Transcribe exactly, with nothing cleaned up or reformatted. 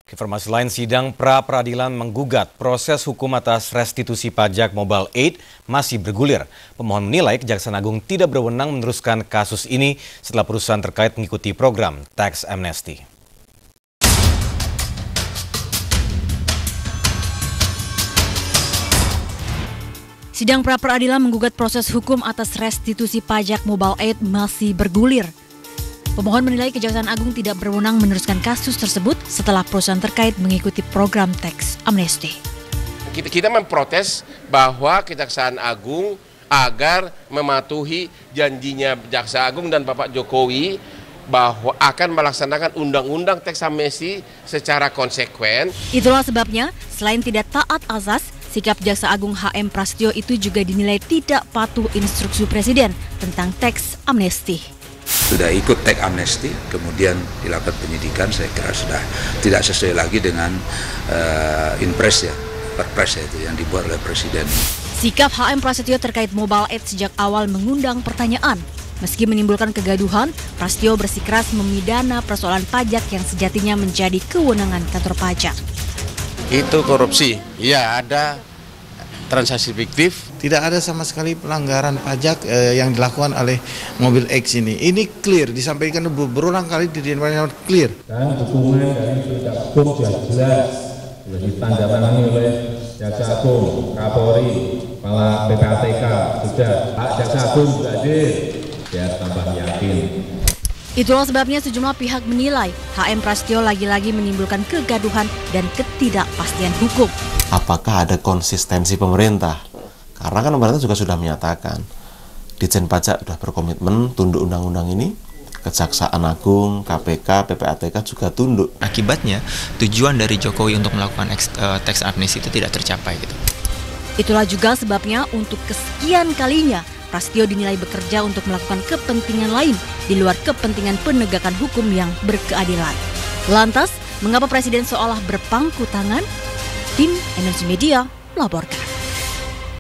Informasi lain, sidang pra-peradilan menggugat proses hukum atas restitusi pajak Mobile Aid masih bergulir. Pemohon menilai Kejaksaan Agung tidak berwenang meneruskan kasus ini setelah perusahaan terkait mengikuti program tax amnesty. Sidang pra-peradilan menggugat proses hukum atas restitusi pajak Mobile Aid masih bergulir. Pemohon menilai Kejaksaan Agung tidak berwenang meneruskan kasus tersebut setelah perusahaan terkait mengikuti program tax amnesty. Kita, kita memprotes bahwa Kejaksaan Agung agar mematuhi janjinya Jaksa Agung dan Bapak Jokowi bahwa akan melaksanakan undang-undang tax amnesty secara konsekuen. Itulah sebabnya, selain tidak taat azas, sikap Jaksa Agung H M Prasetyo itu juga dinilai tidak patuh instruksi Presiden tentang tax amnesty. Sudah ikut tax amnesty, kemudian dilakukan penyidikan, saya kira sudah tidak sesuai lagi dengan uh, inpres ya, perpres ya, itu yang dibuat oleh Presiden. Sikap H M Prasetyo terkait Mobile Aid sejak awal mengundang pertanyaan. Meski menimbulkan kegaduhan, Prasetyo bersikeras memidana persoalan pajak yang sejatinya menjadi kewenangan kantor pajak. Itu korupsi, ya ada transaksi fiktif. Tidak ada sama sekali pelanggaran pajak eh, yang dilakukan oleh Mobile X ini. Ini clear, disampaikan berulang kali di Dewan clear. Dan dukungan dari Jaksa Agung sudah jelas, sudah ditandatangani oleh Jaksa Agung, Kapolri, Kepala P P A T K, sudah Pak Jaksa Agung juga hadir, biar tambah yakin. Itulah sebabnya sejumlah pihak menilai H M Prasetyo lagi-lagi menimbulkan kegaduhan dan ketidakpastian hukum. Apakah ada konsistensi pemerintah? Karena kan pemerintah juga sudah menyatakan Ditjen Pajak sudah berkomitmen tunduk undang-undang ini, Kejaksaan Agung, K P K, P P A T K juga tunduk. Akibatnya tujuan dari Jokowi untuk melakukan tax amnesty itu tidak tercapai gitu. Itulah juga sebabnya untuk kesekian kalinya Prasetyo dinilai bekerja untuk melakukan kepentingan lain di luar kepentingan penegakan hukum yang berkeadilan. Lantas, mengapa Presiden seolah berpangku tangan? Tim Energi Media melaporkan.